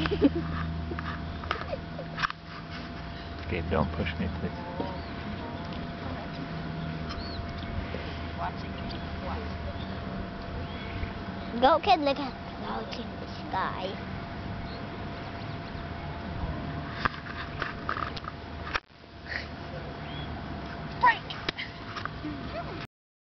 Gabe, don't push me, please. Go, kid, look at the sky.